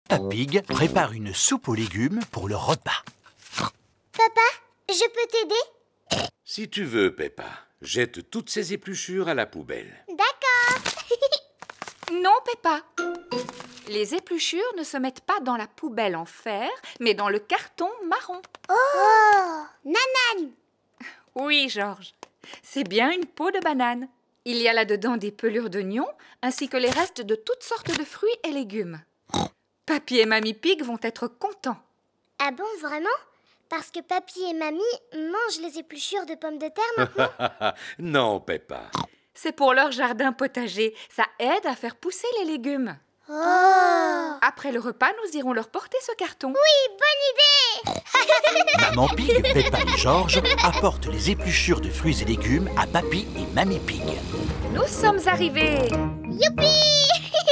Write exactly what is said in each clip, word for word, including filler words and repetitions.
Peppa Pig prépare une soupe aux légumes pour le repas. Papa, je peux t'aider? Si tu veux, Peppa, jette toutes ces épluchures à la poubelle. D'accord. Non, Peppa. Les épluchures ne se mettent pas dans la poubelle en fer, mais dans le carton marron. Oh, Nanan. Oui, Georges. C'est bien une peau de banane. Il y a là-dedans des pelures d'oignons, ainsi que les restes de toutes sortes de fruits et légumes. Papy et Mamie Pig vont être contents. Ah bon, vraiment? Parce que Papy et Mamie mangent les épluchures de pommes de terre maintenant? Non, Peppa. C'est pour leur jardin potager. Ça aide à faire pousser les légumes. Oh! Après le repas, nous irons leur porter ce carton. Oui, bonne idée! Maman Pig, Peppa et Georges apportent les épluchures de fruits et légumes à Papy et Mamie Pig. Nous sommes arrivés! Youpi!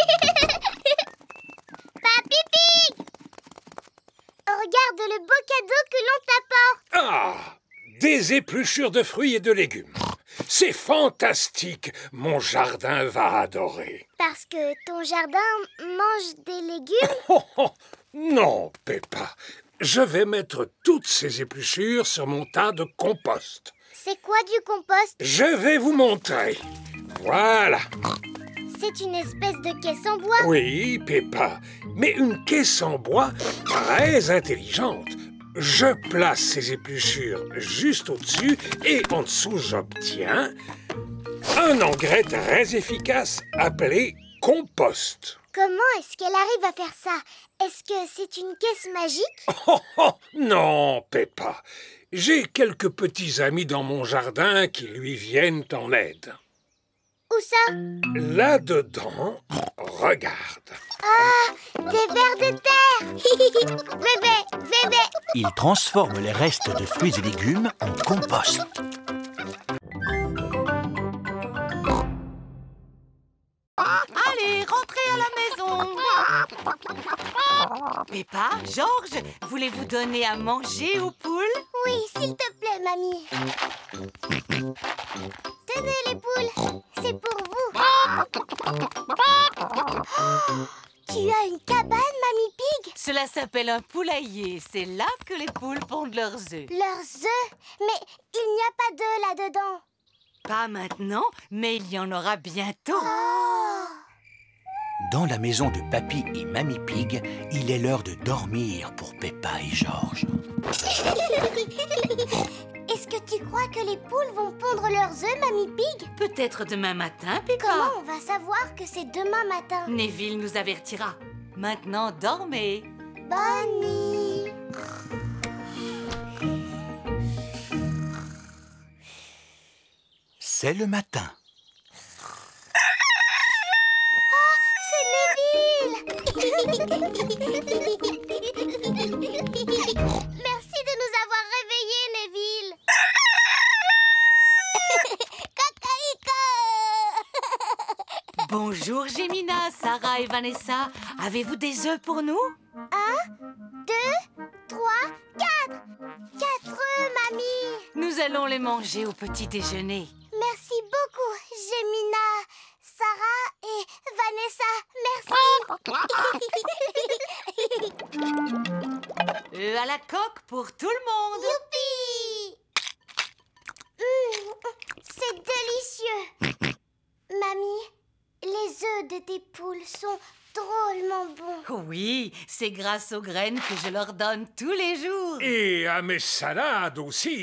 Papy Pig! Regarde le beau cadeau que l'on t'apporte! Ah! Des épluchures de fruits et de légumes. C'est fantastique! Mon jardin va adorer. Parce que ton jardin mange des légumes? Oh, oh, non, Peppa. Je vais mettre toutes ces épluchures sur mon tas de compost. C'est quoi du compost? Je vais vous montrer. Voilà. C'est une espèce de caisse en bois? Oui, Peppa, mais une caisse en bois très intelligente. Je place ces épluchures juste au-dessus et en dessous, j'obtiens un engrais très efficace appelé compost. Comment est-ce qu'elle arrive à faire ça? Est-ce que c'est une caisse magique? Oh, oh, non, Peppa. J'ai quelques petits amis dans mon jardin qui lui viennent en aide. Où ça? Là-dedans, regarde. Ah, des vers de terre! Bébé, bébé! Ils transforment les restes de fruits et légumes en compost. Allez, rentrez à la maison. Peppa, Georges, voulez-vous donner à manger aux poules? Oui, s'il te plaît, mamie. Tenez les poules, c'est pour vous. Oh, tu as une cabane, Mamie Pig? Cela s'appelle un poulailler. C'est là que les poules pondent leurs œufs. Leurs œufs? Mais il n'y a pas d'œufs là-dedans. Pas maintenant, mais il y en aura bientôt. Oh. Dans la maison de Papy et Mamie Pig, il est l'heure de dormir pour Peppa et Georges. Est-ce que tu crois que les poules vont pondre leurs œufs, Mamie Pig? Peut-être demain matin, Peppa. Comment on va savoir que c'est demain matin? Neville nous avertira. Maintenant, dormez. Bonne nuit. C'est le matin. Merci de nous avoir réveillés, Neville. Cacaïca. Bonjour, Gémina, Sarah et Vanessa. Avez-vous des œufs pour nous? Un, deux, trois, quatre. Quatre œufs, mamie. Nous allons les manger au petit déjeuner. Merci beaucoup, Gémina, Sarah et Vanessa. Merci. Œufs à la coque pour tout le monde. Youpi! Mmh, c'est délicieux. Mamie, les œufs de tes poules sont drôlement bons. Oui, c'est grâce aux graines que je leur donne tous les jours. Et à mes salades aussi.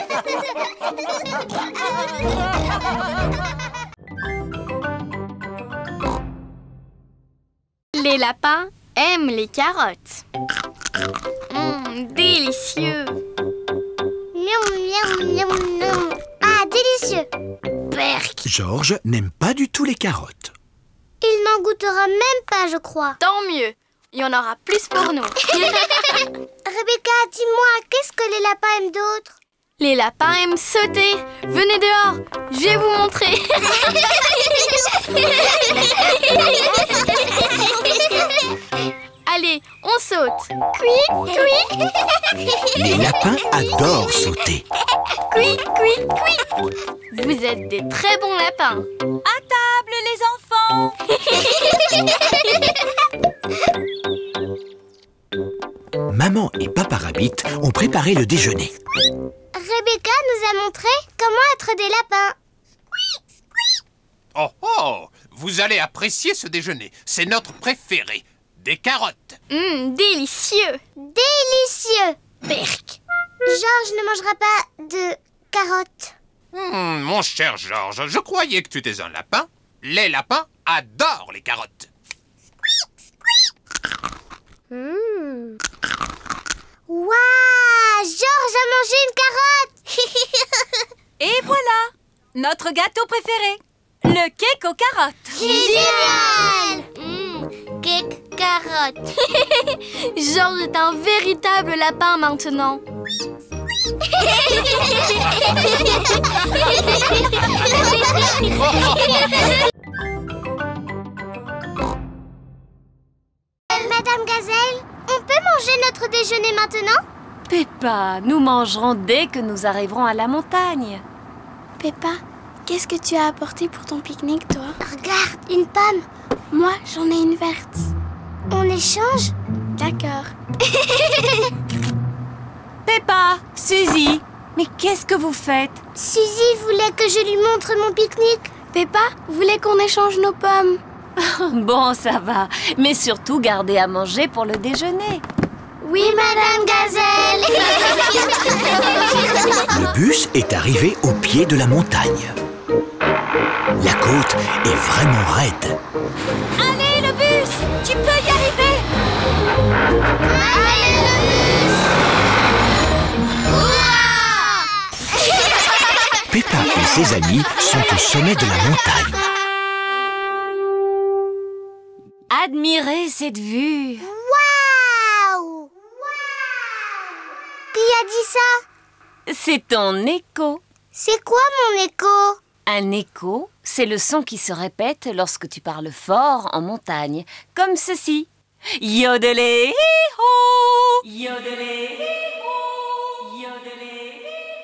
Les lapins aiment les carottes. Mmh, délicieux. Miam, miam, miam, miam. Ah, délicieux. Berk. Georges n'aime pas du tout les carottes. Il n'en goûtera même pas, je crois. Tant mieux. Il y en aura plus pour nous. Rebecca, dis-moi, qu'est-ce que les lapins aiment d'autre? Les lapins aiment sauter. Venez dehors, je vais vous montrer. Allez, on saute. Cui, cui. Les lapins adorent sauter. Cui, cui, cui. Vous êtes des très bons lapins. À table, les enfants. Rabbit ont préparé le déjeuner. Rebecca nous a montré comment être des lapins. Oh oh! Vous allez apprécier ce déjeuner. C'est notre préféré. Des carottes. Hum, délicieux. Délicieux. Berk. Georges ne mangera pas de carottes. Hmm, mon cher Georges, je croyais que tu étais un lapin. Les lapins adorent les carottes. Mmh. Waouh! Georges a mangé une carotte. Et voilà, notre gâteau préféré, le cake aux carottes. Génial! Mmh, cake carotte. Georges est un véritable lapin maintenant. Madame Gazelle, on peut manger notre déjeuner maintenant? Peppa, nous mangerons dès que nous arriverons à la montagne. Peppa, qu'est-ce que tu as apporté pour ton pique-nique, toi? Regarde, une pomme. Moi, j'en ai une verte. On échange? D'accord. Peppa, Suzy, mais qu'est-ce que vous faites? Suzy voulait que je lui montre mon pique-nique. Peppa voulait qu'on échange nos pommes. Bon, ça va, mais surtout gardez à manger pour le déjeuner. Oui, Madame Gazelle. Le bus est arrivé au pied de la montagne. La côte est vraiment raide. Allez, le bus, tu peux y arriver. Allez, le bus. Peppa et ses amis sont au sommet de la montagne. Admirez cette vue. Waouh! Qui a dit ça? C'est ton écho. C'est quoi mon écho? Un écho, c'est le son qui se répète lorsque tu parles fort en montagne, comme ceci. Yodelé, hi-ho! Yodelé, hi-ho! Yodelé,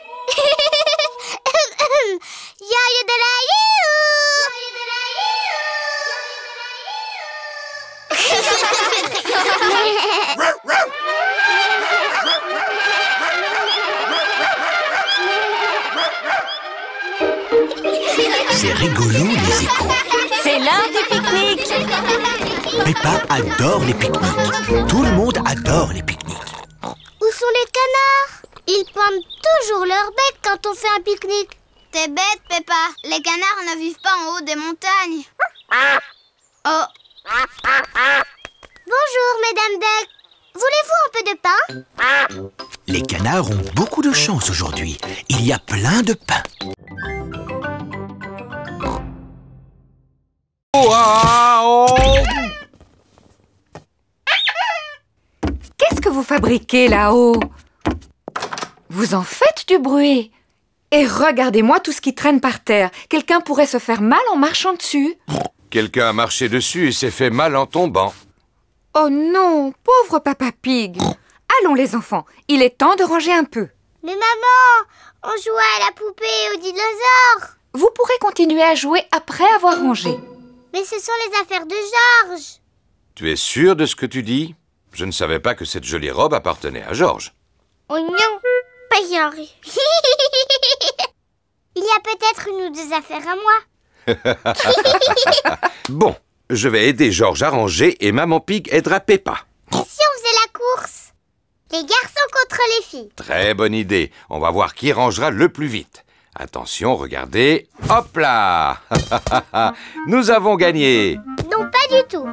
hi-ho! Yo de la C'est rigolo les échos. C'est l'heure du pique-nique. Peppa adore les pique-niques. Tout le monde adore les pique-niques. Où sont les canards? Ils pointent toujours leur bec quand on fait un pique-nique. T'es bête, Peppa. Les canards ne vivent pas en haut des montagnes. Oh. Bonjour, Mesdames Duck. Voulez-vous un peu de pain? Les canards ont beaucoup de chance aujourd'hui. Il y a plein de pain. Qu'est-ce que vous fabriquez là-haut? Vous en faites du bruit. Et regardez-moi tout ce qui traîne par terre. Quelqu'un pourrait se faire mal en marchant dessus. Quelqu'un a marché dessus et s'est fait mal en tombant. Oh non, pauvre Papa Pig. Allons les enfants, il est temps de ranger un peu. Mais maman, on jouait à la poupée et aux dinosaures. Vous pourrez continuer à jouer après avoir rangé. Mais ce sont les affaires de Georges. Tu es sûr de ce que tu dis? Je ne savais pas que cette jolie robe appartenait à Georges. Oh non, pas Georges. Il y a peut-être une ou deux affaires à moi. Bon, je vais aider Georges à ranger et Maman Pig aidera Peppa. Et si on faisait la course? Les garçons contre les filles. Très bonne idée. On va voir qui rangera le plus vite. Attention, regardez. Hop là! Nous avons gagné. Non, pas du tout.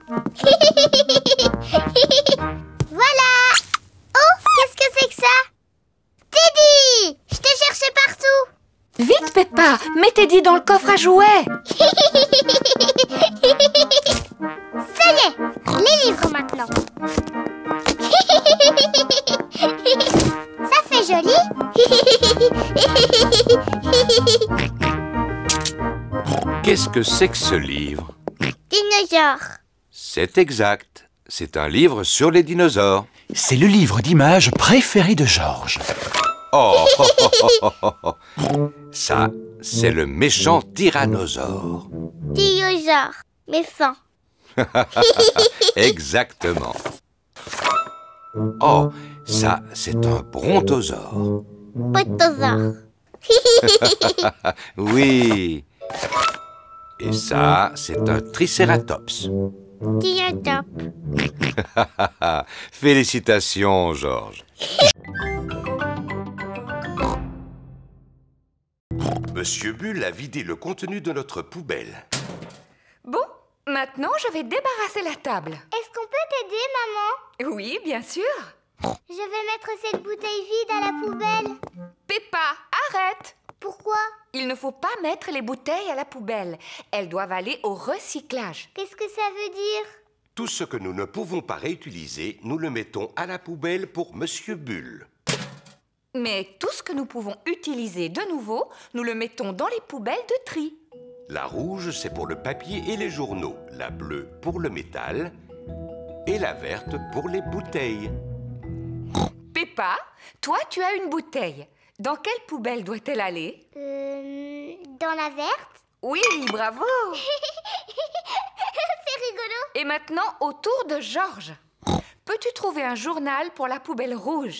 Voilà. Oh, qu'est-ce que c'est que ça? Teddy! Je t'ai cherché partout. Vite, Peppa, mets Teddy dans le coffre à jouets. Ça y est, les livres maintenant. Ça fait joli. Qu'est-ce que c'est que ce livre? Dinosaure. C'est exact. C'est un livre sur les dinosaures. C'est le livre d'images préféré de Georges. Oh, oh, oh, oh, oh, oh. Ça, c'est le méchant tyrannosaure. Dinosaure, mais fin. Exactement. Oh, Ça, c'est un brontosaure. Brontosaure. Oui. Et ça, c'est un tricératops. Triceratops. Félicitations, Georges. Monsieur Bull a vidé le contenu de notre poubelle. Bon, maintenant je vais débarrasser la table. Est-ce qu'on peut t'aider, maman? Oui, bien sûr. Je vais mettre cette bouteille vide à la poubelle. Peppa, arrête! Pourquoi? Il ne faut pas mettre les bouteilles à la poubelle. Elles doivent aller au recyclage. Qu'est-ce que ça veut dire? Tout ce que nous ne pouvons pas réutiliser, nous le mettons à la poubelle pour Monsieur Bull. Mais tout ce que nous pouvons utiliser de nouveau, nous le mettons dans les poubelles de tri. La rouge, c'est pour le papier et les journaux. La bleue pour le métal. Et la verte pour les bouteilles. Peppa, toi, tu as une bouteille. Dans quelle poubelle doit-elle aller? Euh, dans la verte? Oui, bravo. C'est rigolo. Et maintenant, au tour de Georges. Peux-tu trouver un journal pour la poubelle rouge?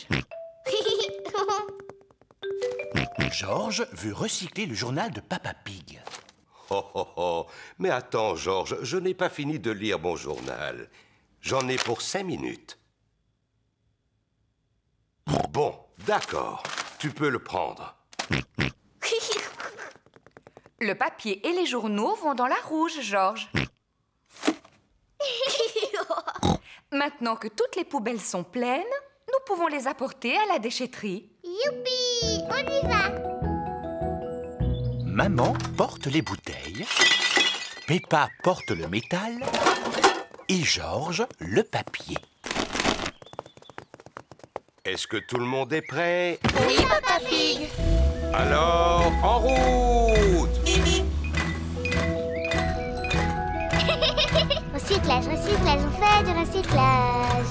Georges veut recycler le journal de Papa Pig. Oh, oh, oh. Mais attends, Georges, je n'ai pas fini de lire mon journal. J'en ai pour cinq minutes. Bon, d'accord. Tu peux le prendre. Le papier et les journaux vont dans la rouge, Georges. Maintenant que toutes les poubelles sont pleines, nous pouvons les apporter à la déchetterie. Youpi! On y va! Maman porte les bouteilles, Peppa porte le métal et Georges le papier. Est-ce que tout le monde est prêt? Oui, Papa Pig. Alors, en route! Recyclage, recyclage, on fait du recyclage.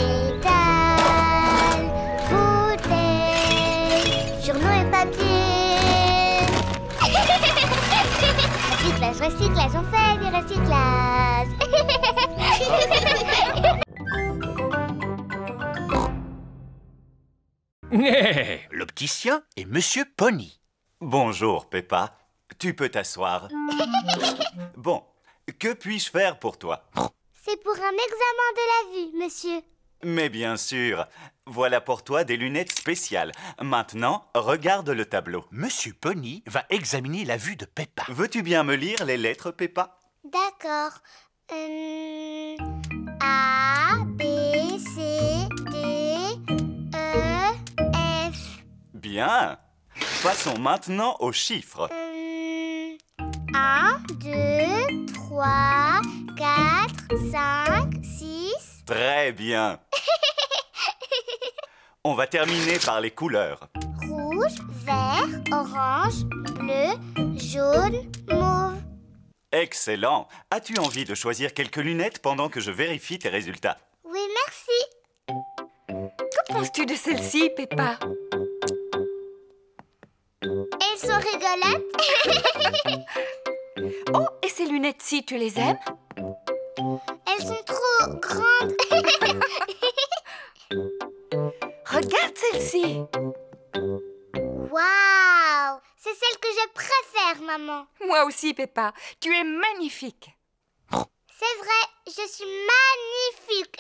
Métal, bouteille, journaux et papier. Recyclage, recyclage, on fait du recyclage. L'opticien est Monsieur Pony. Bonjour, Peppa. Tu peux t'asseoir. Bon, que puis-je faire pour toi? C'est pour un examen de la vue, monsieur. Mais bien sûr. Voilà pour toi des lunettes spéciales. Maintenant, regarde le tableau. Monsieur Pony va examiner la vue de Peppa. Veux-tu bien me lire les lettres, Peppa? D'accord. Euh, A, B, C, D, E, F. Bien. Passons maintenant aux chiffres. Euh, un, deux, trois, quatre, cinq, six. Très bien. On va terminer par les couleurs. Rouge, vert, orange, bleu, jaune, mauve. Excellent. As-tu envie de choisir quelques lunettes pendant que je vérifie tes résultats? Oui, merci. Que penses-tu de celle-ci, Peppa? Elles sont rigolotes. Oh, et ces lunettes-ci, tu les aimes? Elles sont trop grandes. Regarde celle-ci. Waouh! C'est celle que je préfère, maman. Moi aussi, Peppa. Tu es magnifique. C'est vrai, je suis magnifique.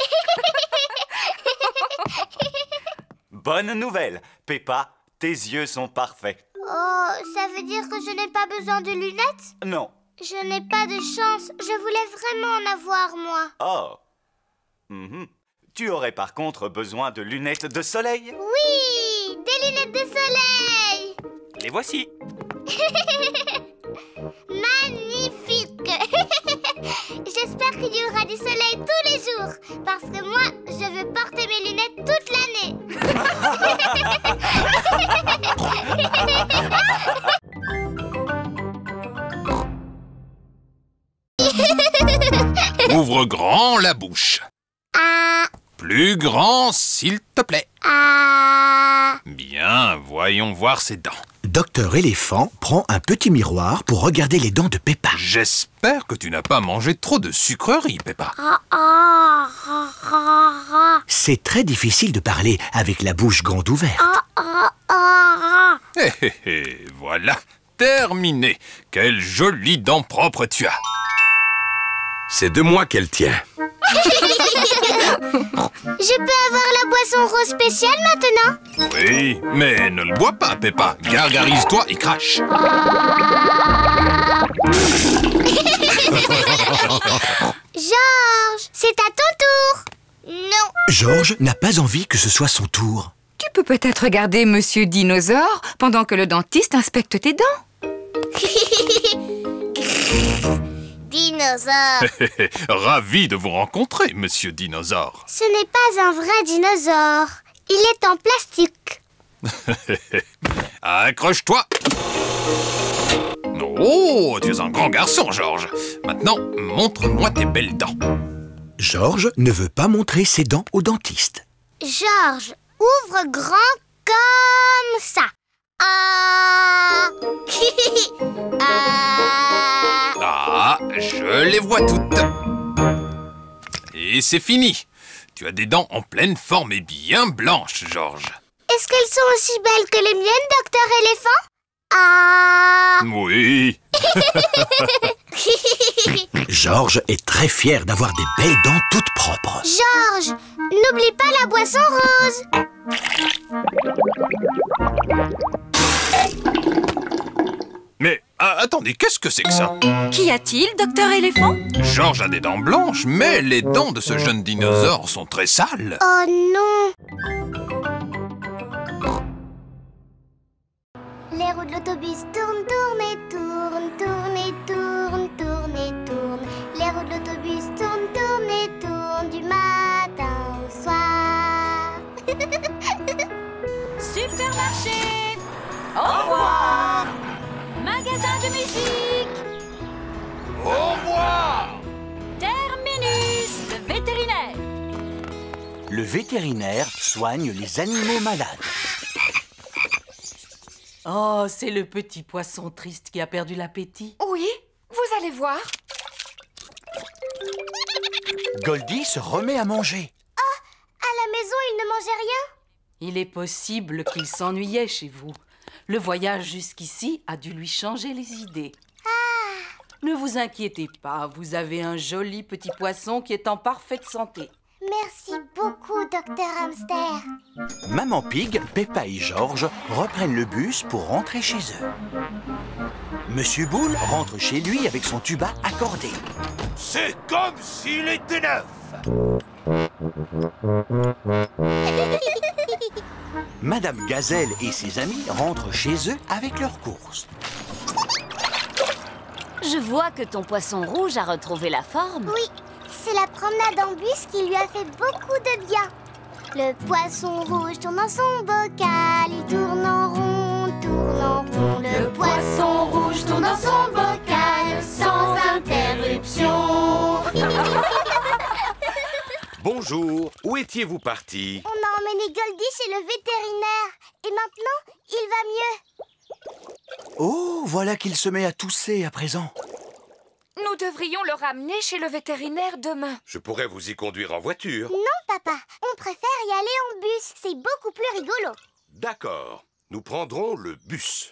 Bonne nouvelle, Peppa, tes yeux sont parfaits. Oh, ça veut dire que je n'ai pas besoin de lunettes? Non. Je n'ai pas de chance. Je voulais vraiment en avoir, moi. Oh. Mhm. Tu aurais par contre besoin de lunettes de soleil? Oui, des lunettes de soleil. Les voici. Magnifique. J'espère qu'il y aura du soleil tous les jours. Parce que moi, je veux porter mes lunettes toute l'année. Ouvre grand la bouche. Ah, Plus grand, s'il te plaît. ah. Bien, voyons voir ses dents. Docteur Éléphant prend un petit miroir pour regarder les dents de Peppa. J'espère que tu n'as pas mangé trop de sucreries, Peppa. C'est très difficile de parler avec la bouche grande ouverte. Hé hé hé, voilà, terminé. Quelles jolies dents propres tu as. C'est de moi qu'elle tient. Je peux avoir la boisson rose spéciale maintenant? Oui, mais ne le bois pas, Peppa. Gargarise-toi et crache. Georges, c'est à ton tour. Non. Georges n'a pas envie que ce soit son tour. Tu peux peut-être regarder Monsieur Dinosaure pendant que le dentiste inspecte tes dents. Dinosaure. Ravi de vous rencontrer, Monsieur Dinosaure. Ce n'est pas un vrai dinosaure. Il est en plastique. Accroche-toi. Oh, tu es un grand garçon, Georges. Maintenant, montre-moi tes belles dents. Georges ne veut pas montrer ses dents au dentiste. Georges, ouvre grand comme ça. Ah. Ah. Ah, je les vois toutes. Et c'est fini. Tu as des dents en pleine forme et bien blanches, Georges. Est-ce qu'elles sont aussi belles que les miennes, Docteur Éléphant? Ah. Oui. Georges est très fier d'avoir des belles dents toutes propres. Georges, n'oublie pas la boisson rose. Mais ah, attendez, qu'est-ce que c'est que ça? Qu'y a-t-il, Docteur Éléphant? Georges a des dents blanches, mais les dents de ce jeune dinosaure sont très sales. Oh non. Les roues de l'autobus tournent, tournent et tournent, tournent et tournent, tournent et tournent. Les roues de l'autobus tournent, tournent et tournent du matin au soir. Supermarché! Au revoir! Magasin de musique! Au revoir! Terminus, le vétérinaire! Le vétérinaire soigne les animaux malades. Oh, c'est le petit poisson triste qui a perdu l'appétit. Oui, vous allez voir. Goldie se remet à manger. Oh, à la maison, il ne mangeait rien? Il est possible qu'il s'ennuyait chez vous. Le voyage jusqu'ici a dû lui changer les idées. Ah. Ne vous inquiétez pas, vous avez un joli petit poisson qui est en parfaite santé. Merci beaucoup, Docteur Hamster. Maman Pig, Peppa et Georges reprennent le bus pour rentrer chez eux. Monsieur Boule rentre chez lui avec son tuba accordé. C'est comme s'il était neuf. Madame Gazelle et ses amis rentrent chez eux avec leurs courses. Je vois que ton poisson rouge a retrouvé la forme. Oui, c'est la promenade en bus qui lui a fait beaucoup de bien. Le poisson rouge tourne dans son bocal, il tourne en rond, tourne en rond. Le, le poisson rouge tourne dans son bocal sans interruption. Bonjour, où étiez-vous parti? On a emmené Goldie chez le vétérinaire et maintenant, il va mieux. Oh, voilà qu'il se met à tousser à présent. Nous devrions le ramener chez le vétérinaire demain. Je pourrais vous y conduire en voiture. Non, papa, on préfère y aller en bus. C'est beaucoup plus rigolo. D'accord, nous prendrons le bus.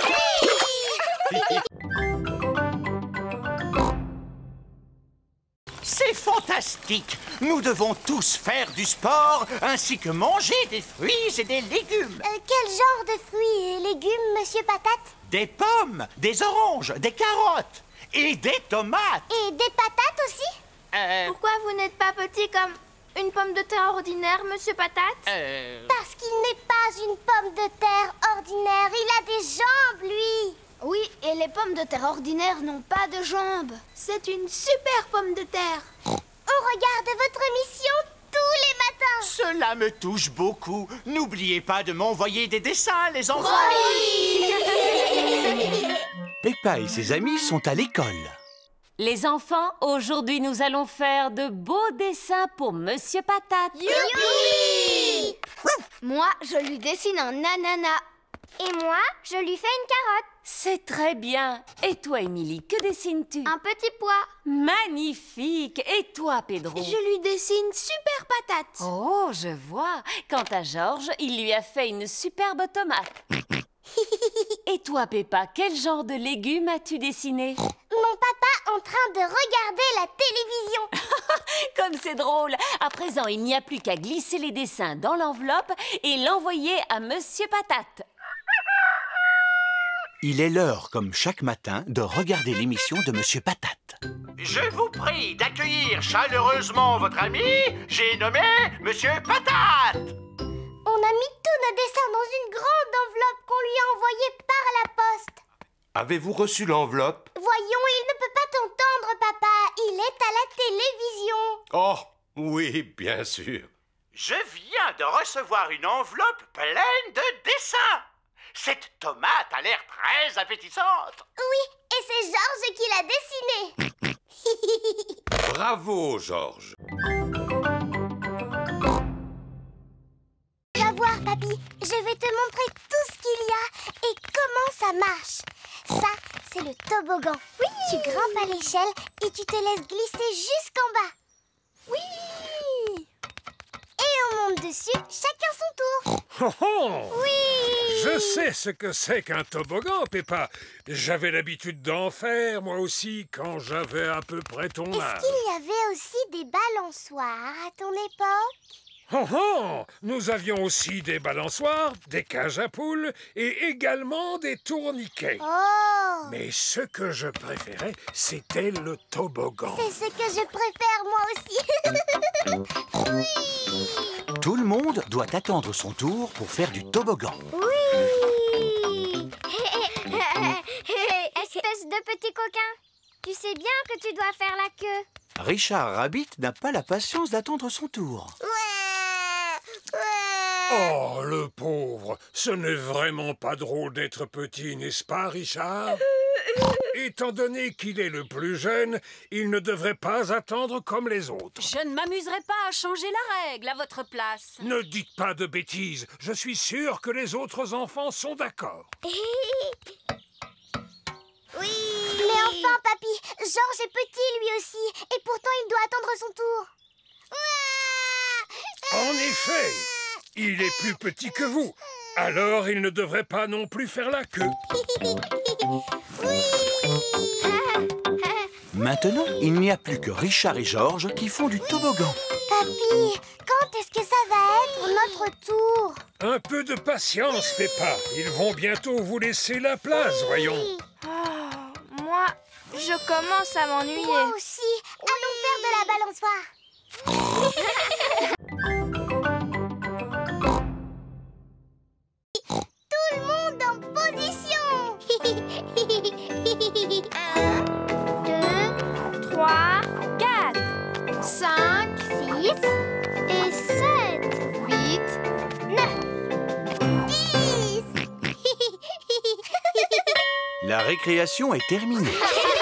C'est fantastique! Nous devons tous faire du sport ainsi que manger des fruits et des légumes. Euh, quel genre de fruits et légumes, Monsieur Patate? Des pommes, des oranges, des carottes et des tomates. Et des patates aussi? euh... Pourquoi vous n'êtes pas petit comme une pomme de terre ordinaire, Monsieur Patate? euh... Parce qu'il n'est pas une pomme de terre ordinaire. Il a des jambes, lui. Oui, et les pommes de terre ordinaires n'ont pas de jambes. C'est une super pomme de terre. On regarde votre émission tous les matins. Cela me touche beaucoup. N'oubliez pas de m'envoyer des dessins, les enfants. Oui. Peppa et ses amis sont à l'école. Les enfants, aujourd'hui nous allons faire de beaux dessins pour Monsieur Patate. Youpi! Moi, je lui dessine un ananas. Et moi, je lui fais une carotte. C'est très bien. Et toi, Émilie, que dessines-tu? Un petit pois. Magnifique. Et toi, Pedro? Je lui dessine super patate. Oh, je vois. Quant à Georges, il lui a fait une superbe tomate. Et toi, Peppa, quel genre de légumes as-tu dessiné? Mon papa en train de regarder la télévision. Comme c'est drôle. À présent, il n'y a plus qu'à glisser les dessins dans l'enveloppe et l'envoyer à Monsieur Patate. Il est l'heure, comme chaque matin, de regarder l'émission de Monsieur Patate. Je vous prie d'accueillir chaleureusement votre ami, j'ai nommé Monsieur Patate. On a mis tous nos dessins dans une grande enveloppe qu'on lui a envoyée par la poste. Avez-vous reçu l'enveloppe? Voyons, il ne peut pas t'entendre, papa. Il est à la télévision. Oh, oui, bien sûr. Je viens de recevoir une enveloppe pleine de dessins. Cette tomate a l'air très appétissante. Oui, et c'est Georges qui l'a dessinée. Bravo, Georges. Va voir, papy. Je vais te montrer tout ce qu'il y a et comment ça marche. Ça, c'est le toboggan. Oui. Tu grimpes à l'échelle et tu te laisses glisser jusqu'en bas. Oui. Et on monte dessus, chacun son tour. Oh, oh. Oui. Je sais ce que c'est qu'un toboggan, Peppa. J'avais l'habitude d'en faire, moi aussi, quand j'avais à peu près ton âge. Est-ce qu'il y avait aussi des balançoires à ton époque? Oh, oh. Nous avions aussi des balançoires, des cages à poules et également des tourniquets. Oh. Mais ce que je préférais, c'était le toboggan. C'est ce que je préfère moi aussi. Oui. Tout le monde doit attendre son tour pour faire du toboggan. Oui. Espèce de petit coquin, tu sais bien que tu dois faire la queue. Richard Rabbit n'a pas la patience d'attendre son tour. Oh, le pauvre. Ce n'est vraiment pas drôle d'être petit, n'est-ce pas, Richard? Étant donné qu'il est le plus jeune, il ne devrait pas attendre comme les autres. Je ne m'amuserai pas à changer la règle à votre place. Ne dites pas de bêtises. Je suis sûr que les autres enfants sont d'accord. Oui. Mais enfin, papy, Georges est petit lui aussi, et pourtant il doit attendre son tour. En effet, il est plus petit que vous. Alors il ne devrait pas non plus faire la queue. Oui. Maintenant, il n'y a plus que Richard et Georges qui font du toboggan. Papy, quand est-ce que ça va être notre tour? Un peu de patience, Peppa. Ils vont bientôt vous laisser la place, voyons. Oh, moi, je commence à m'ennuyer. Moi aussi. Allons faire de la balançoire. Tout le monde en position. Un, deux, trois, quatre, cinq, Six et sept, huit, neuf, dix. La récréation est terminée.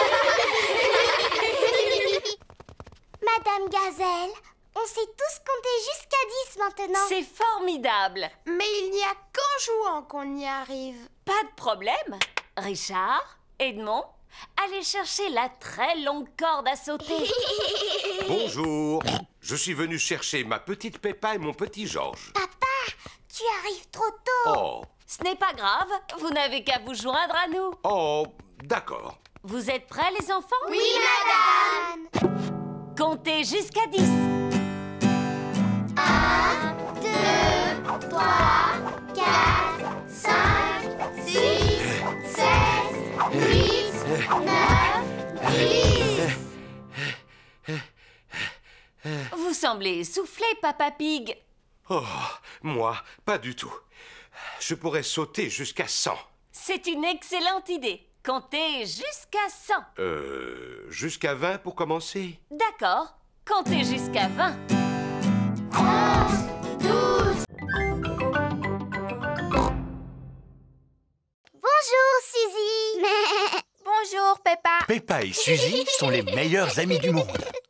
Madame Gazelle, on sait tous compter jusqu'à dix maintenant. C'est formidable. Mais il n'y a qu'en jouant qu'on y arrive. Pas de problème. Richard, Edmond, allez chercher la très longue corde à sauter. Bonjour. Je suis venu chercher ma petite Peppa et mon petit Georges. Papa, tu arrives trop tôt. Oh, Ce n'est pas grave, vous n'avez qu'à vous joindre à nous. oh, d'accord. Vous êtes prêts, les enfants? Oui, madame. Comptez jusqu'à dix. Un, deux, trois, quatre, cinq, six, sept, huit, neuf, dix. Vous semblez essoufflé, Papa Pig. Oh, moi, pas du tout. Je pourrais sauter jusqu'à cent. C'est une excellente idée. Comptez jusqu'à cent. Euh, jusqu'à vingt pour commencer? D'accord. Comptez jusqu'à vingt. douze. Bonjour, Suzy. Bonjour, Peppa. Peppa et Suzy sont les meilleurs amis du monde. Tu ne devineras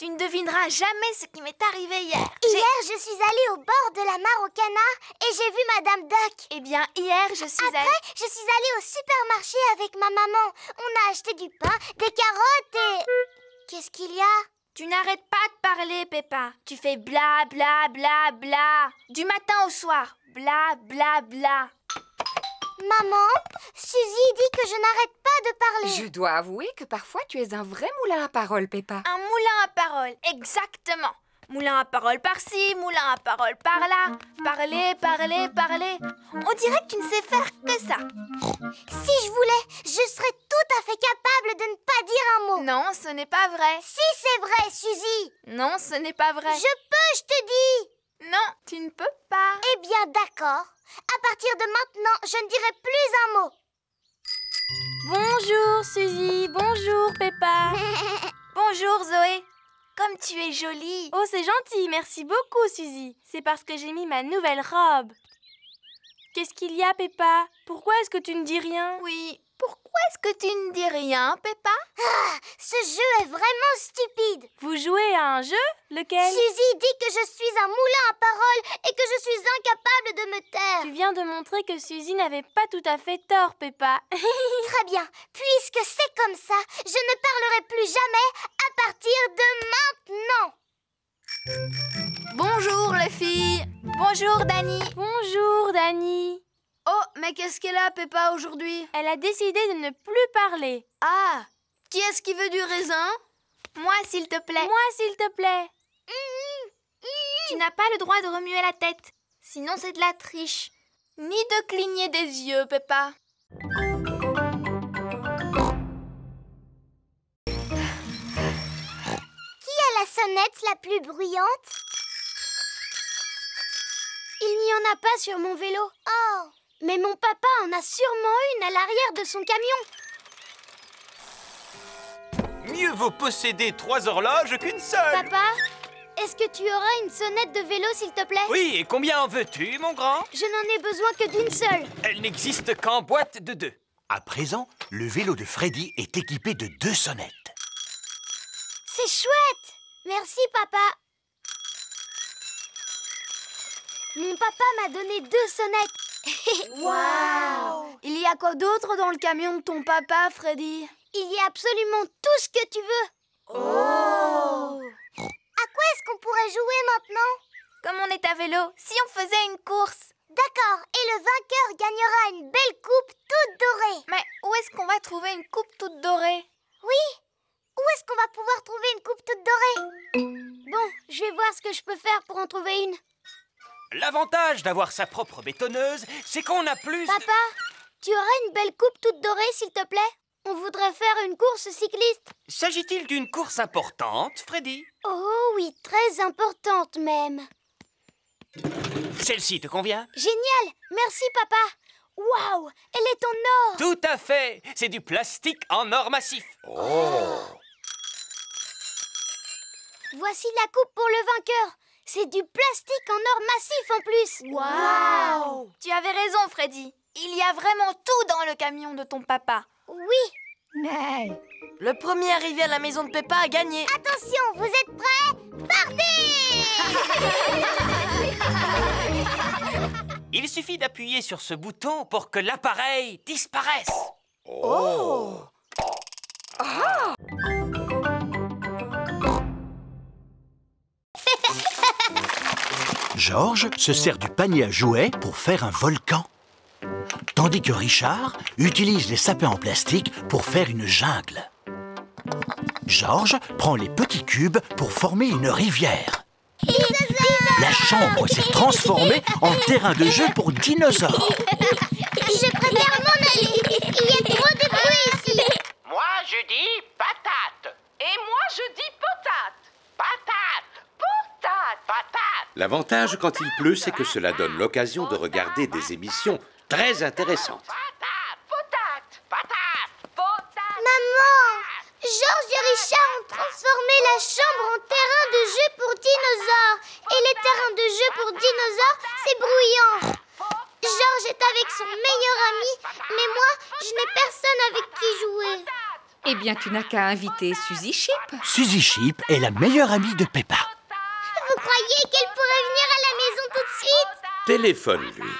devineras jamais ce qui m'est arrivé hier. Hier, je suis allée au bord de la mare au canard et j'ai vu Madame Duck. Eh bien, hier, je suis Après, allée... je suis allée au supermarché avec ma maman. On a acheté du pain, des carottes et... Qu'est-ce qu'il y a? Tu n'arrêtes pas de parler, Peppa. Tu fais bla bla bla bla. Du matin au soir. Bla bla bla. Maman, Suzy dit que je n'arrête pas de parler. Je dois avouer que parfois tu es un vrai moulin à paroles, Peppa. Un moulin à paroles, exactement. Moulin à paroles par-ci, moulin à paroles par-là. Parler, parler, parler. On dirait que tu ne sais faire que ça. Si je voulais, je serais tout à fait capable de ne pas dire un mot. Non, ce n'est pas vrai. Si c'est vrai, Suzy. Non, ce n'est pas vrai. Je peux, je te dis. Non, tu ne peux pas. Eh bien, d'accord. À partir de maintenant, je ne dirai plus un mot. Bonjour Suzy, bonjour Peppa. Bonjour Zoé. Comme tu es jolie. Oh, c'est gentil, merci beaucoup Suzy. C'est parce que j'ai mis ma nouvelle robe. Qu'est-ce qu'il y a, Peppa? Pourquoi est-ce que tu ne dis rien? Oui, pourquoi est-ce que tu ne dis rien, Peppa? Ah, ce jeu est vraiment stupide. Vous jouez à un jeu? Lequel? Suzy dit que je suis un moulin à paroles et que je suis incapable de me taire. Tu viens de montrer que Suzy n'avait pas tout à fait tort, Peppa. Très bien. Puisque c'est comme ça, je ne parlerai plus jamais à partir de maintenant. Bonjour les filles. Bonjour Dani. Bonjour Dani. Oh, mais qu'est-ce qu'elle a, Peppa, aujourd'hui? Elle a décidé de ne plus parler. Ah, qui est-ce qui veut du raisin? Moi, s'il te plaît. Moi, s'il te plaît. Tu n'as pas le droit de remuer la tête. Sinon, c'est de la triche. Ni de cligner des yeux, Peppa. Qui a la sonnette la plus bruyante? Il n'y en a pas sur mon vélo. Oh! Mais mon papa en a sûrement une à l'arrière de son camion. Mieux vaut posséder trois horloges qu'une seule. Papa, est-ce que tu auras une sonnette de vélo, s'il te plaît? Oui, et combien en veux-tu, mon grand? Je n'en ai besoin que d'une seule. Elle n'existe qu'en boîte de deux. À présent, le vélo de Freddy est équipé de deux sonnettes. C'est chouette! Merci, papa. Mon papa m'a donné deux sonnettes. Waouh! Il y a quoi d'autre dans le camion de ton papa, Freddy? Il y a absolument tout ce que tu veux. Oh! À quoi est-ce qu'on pourrait jouer maintenant? Comme on est à vélo, si on faisait une course. D'accord, et le vainqueur gagnera une belle coupe toute dorée. Mais où est-ce qu'on va trouver une coupe toute dorée? Oui, où est-ce qu'on va pouvoir trouver une coupe toute dorée? Bon, je vais voir ce que je peux faire pour en trouver une. L'avantage d'avoir sa propre bétonneuse, c'est qu'on a plus... Papa, tu aurais une belle coupe toute dorée, s'il te plaît? On voudrait faire une course cycliste. S'agit-il d'une course importante, Freddy? Oh oui, très importante même. Celle-ci te convient? Génial, merci papa. Waouh, elle est en or. Tout à fait, c'est du plastique en or massif. Oh! Voici la coupe pour le vainqueur. C'est du plastique en or massif en plus. Waouh! Tu avais raison, Freddy. Il y a vraiment tout dans le camion de ton papa. Oui. Mais... Le premier arrivé à la maison de Peppa a gagné. Attention, vous êtes prêts? Partez! Il suffit d'appuyer sur ce bouton pour que l'appareil disparaisse. Oh! Ah! Georges se sert du panier à jouets pour faire un volcan. Tandis que Richard utilise les sapins en plastique pour faire une jungle. Georges prend les petits cubes pour former une rivière. La chambre s'est transformée en terrain de jeu pour dinosaures. Je préfère m'en aller. Il y a trop de bruit ici. Moi, je dis patate. Et moi, je dis potate. Patate. Potate. Patate. L'avantage quand il pleut, c'est que cela donne l'occasion de regarder des émissions très intéressantes. Patate. Patate. Potate. Maman, Georges et Richard ont transformé la chambre en terrain de jeu pour dinosaures. Et les terrains de jeu pour dinosaures, c'est bruyant. Georges est avec son meilleur ami, mais moi, je n'ai personne avec qui jouer. Eh bien, tu n'as qu'à inviter Suzy Chip. Suzy Chip est la meilleure amie de Peppa. Vous croyez qu'elle pourrait venir à la maison tout de suite? Téléphone-lui.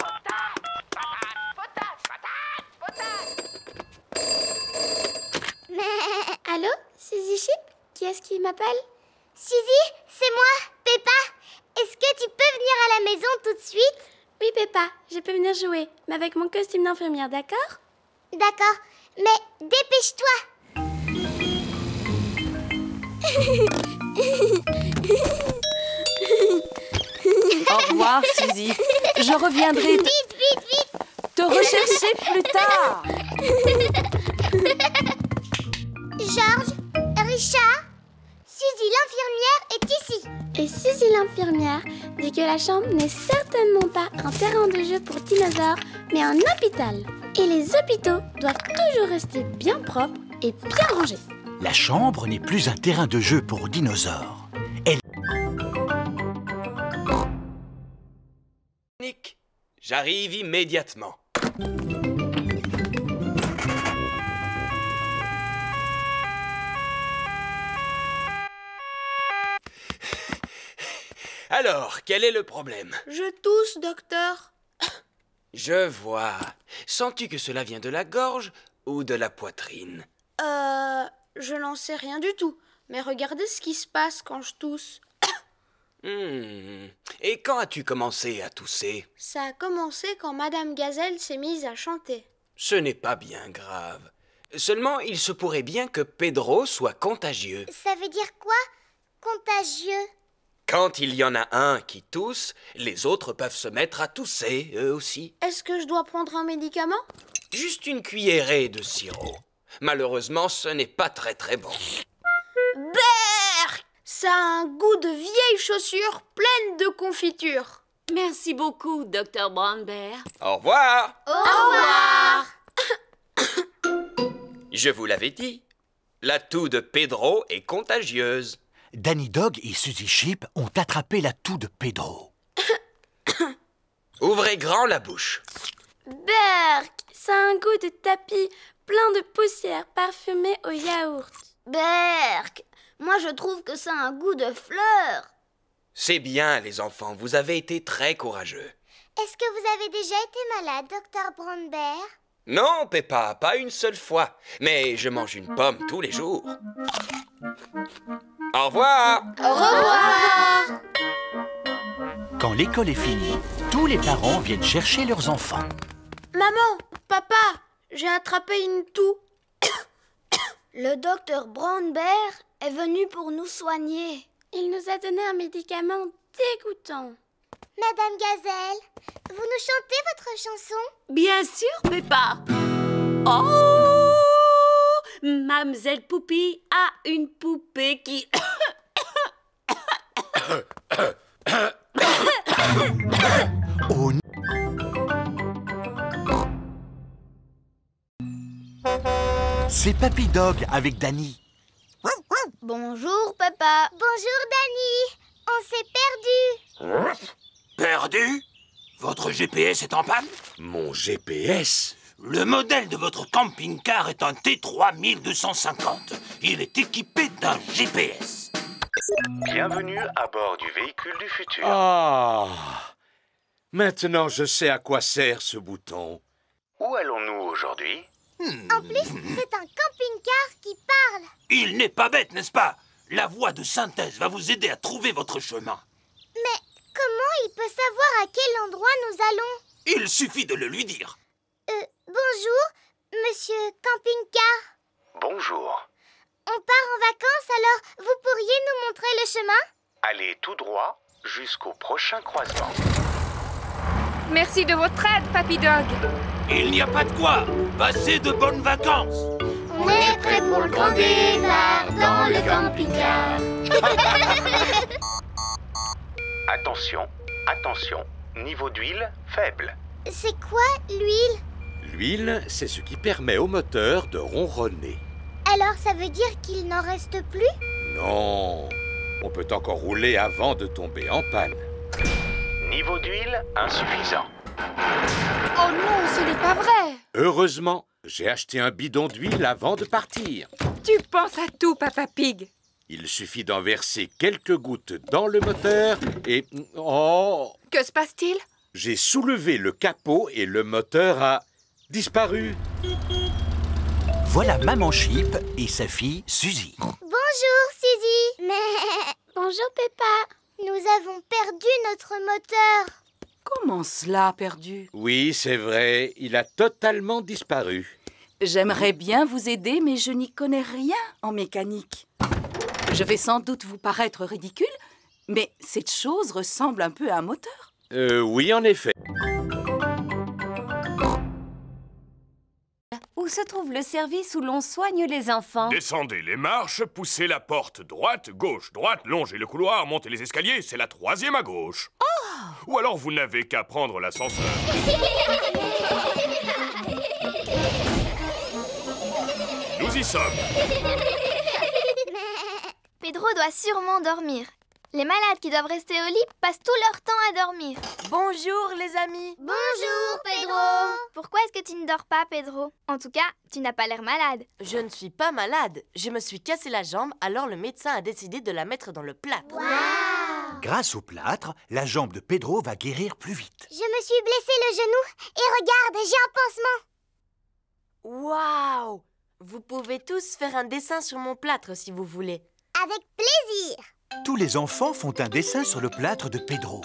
Mais... Allô, Suzy Chip? Qui est-ce qui m'appelle? Suzy, c'est moi, Peppa. Est-ce que tu peux venir à la maison tout de suite? Oui, Peppa, je peux venir jouer, mais avec mon costume d'infirmière, d'accord? D'accord, mais dépêche-toi. Au revoir, Suzy. Je reviendrai te... Vite, vite, vite. te rechercher plus tard. Georges, Richard, Suzy l'infirmière est ici. Et Suzy l'infirmière dit que la chambre n'est certainement pas un terrain de jeu pour dinosaures, mais un hôpital. Et les hôpitaux doivent toujours rester bien propres et bien rangés. La chambre n'est plus un terrain de jeu pour dinosaures. Elle... Nick, j'arrive immédiatement. Alors, quel est le problème? Je tousse, docteur. Je vois. Sens-tu que cela vient de la gorge ou de la poitrine? Euh... Je n'en sais rien du tout. Mais regardez ce qui se passe quand je tousse. Hmm. Et quand as-tu commencé à tousser? Ça a commencé quand Madame Gazelle s'est mise à chanter. Ce n'est pas bien grave. Seulement, il se pourrait bien que Pedro soit contagieux. Ça veut dire quoi, contagieux? Quand il y en a un qui tousse, les autres peuvent se mettre à tousser, eux aussi. Est-ce que je dois prendre un médicament? Juste une cuillerée de sirop. Malheureusement, ce n'est pas très très bon. Berk! Ça a un goût de vieilles chaussures pleines de confiture. Merci beaucoup, docteur Brown Bear. Au revoir! Au revoir! Je vous l'avais dit, la toux de Pedro est contagieuse. Danny Dog et Suzy Chip ont attrapé la toux de Pedro. Ouvrez grand la bouche. Berk! Ça a un goût de tapis plein de poussière parfumée au yaourt. Berk, moi je trouve que ça a un goût de fleurs. C'est bien, les enfants, vous avez été très courageux. Est-ce que vous avez déjà été malade, docteur Brown Bear? Non, Peppa, pas une seule fois. Mais je mange une pomme tous les jours. Au revoir! Au revoir! Quand l'école est finie, tous les parents viennent chercher leurs enfants. Maman, papa, j'ai attrapé une toux. Le docteur Brown Bear est venu pour nous soigner. Il nous a donné un médicament dégoûtant. Madame Gazelle, vous nous chantez votre chanson? Bien sûr, Peppa. Oh, Mademoiselle Poupie a une poupée qui... Oh, c'est Papy Dog avec Danny. Bonjour, Peppa. Bonjour, Danny. On s'est perdu. Perdu? Votre G P S est en panne? Mon G P S? Le modèle de votre camping-car est un T trois mille deux cent cinquante. Il est équipé d'un G P S. Bienvenue à bord du véhicule du futur. Ah! Maintenant, je sais à quoi sert ce bouton. Où allons-nous aujourd'hui? En plus, c'est un camping-car qui parle. Il n'est pas bête, n'est-ce pas? La voix de synthèse va vous aider à trouver votre chemin. Mais comment il peut savoir à quel endroit nous allons? Il suffit de le lui dire. Euh, bonjour, monsieur camping-car. Bonjour. On part en vacances, alors vous pourriez nous montrer le chemin? Allez tout droit jusqu'au prochain croisement. Merci de votre aide, Papy Dog. Il n'y a pas de quoi. Passez de bonnes vacances. On est prêt pour le grand départ dans le camping-car. Attention, attention. Niveau d'huile faible. C'est quoi, l'huile? L'huile, c'est ce qui permet au moteur de ronronner. Alors ça veut dire qu'il n'en reste plus? Non, on peut encore rouler avant de tomber en panne. Niveau d'huile insuffisant. Oh non, ce n'est pas vrai. Heureusement, J'ai acheté un bidon d'huile avant de partir. Tu penses à tout, Papa Pig. Il suffit d'en verser quelques gouttes dans le moteur et... Oh! Que se passe-t-il? J'ai soulevé le capot et le moteur a disparu. Voilà Maman Sheep et sa fille Suzy. Bonjour, Suzy. Mais... Bonjour, Peppa. Nous avons perdu notre moteur. Comment cela, perdu? Oui, c'est vrai, il a totalement disparu. J'aimerais bien vous aider, mais je n'y connais rien en mécanique. Je vais sans doute vous paraître ridicule, mais cette chose ressemble un peu à un moteur. Euh, oui, en effet. Où se trouve le service où l'on soigne les enfants? Descendez les marches, poussez la porte droite, gauche, droite, longez le couloir, montez les escaliers, c'est la troisième à gauche. Oh! Ou alors vous n'avez qu'à prendre l'ascenseur. Nous y sommes. Pedro doit sûrement dormir. Les malades qui doivent rester au lit passent tout leur temps à dormir. Bonjour les amis. Bonjour Pedro. Pourquoi est-ce que tu ne dors pas, Pedro? En tout cas, tu n'as pas l'air malade. Je ne suis pas malade. Je me suis cassé la jambe, alors le médecin a décidé de la mettre dans le plâtre. Wow. Grâce au plâtre, la jambe de Pedro va guérir plus vite. Je me suis blessé le genou et regarde, j'ai un pansement. Waouh! Vous pouvez tous faire un dessin sur mon plâtre si vous voulez. Avec plaisir. Tous les enfants font un dessin sur le plâtre de Pedro.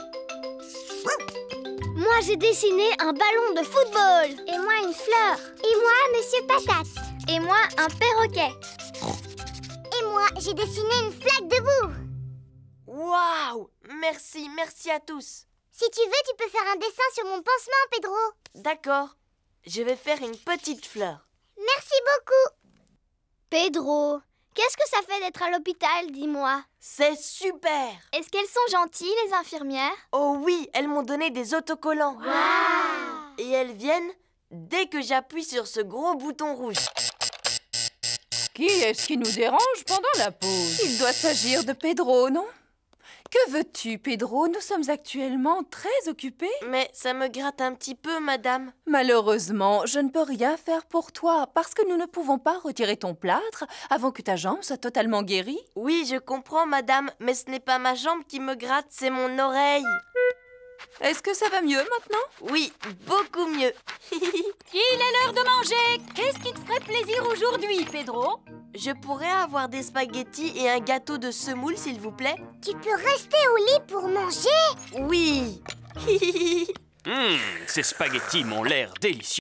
Moi, j'ai dessiné un ballon de football. Et moi, une fleur. Et moi, Monsieur Patate. Et moi, un perroquet. Et moi, j'ai dessiné une flaque de boue. Waouh! Merci, merci à tous. Si tu veux, tu peux faire un dessin sur mon pansement, Pedro. D'accord. Je vais faire une petite fleur. Merci beaucoup. Pedro, qu'est-ce que ça fait d'être à l'hôpital, dis-moi? C'est super! Est-ce qu'elles sont gentilles, les infirmières? Oh oui, elles m'ont donné des autocollants. Wow. Et elles viennent dès que j'appuie sur ce gros bouton rouge. Qui est-ce qui nous dérange pendant la pause? Il doit s'agir de Pedro, non? Que veux-tu, Pedro? Nous sommes actuellement très occupés. Mais ça me gratte un petit peu, madame. Malheureusement, je ne peux rien faire pour toi parce que nous ne pouvons pas retirer ton plâtre avant que ta jambe soit totalement guérie. Oui, je comprends, madame, mais ce n'est pas ma jambe qui me gratte, c'est mon oreille. Est-ce que ça va mieux maintenant? Oui, beaucoup mieux. Il est l'heure de manger. Qu'est-ce qui te ferait plaisir aujourd'hui, Pedro? Je pourrais avoir des spaghettis et un gâteau de semoule, s'il vous plaît? Tu peux rester au lit pour manger? Oui. Hum, ces spaghettis m'ont l'air délicieux.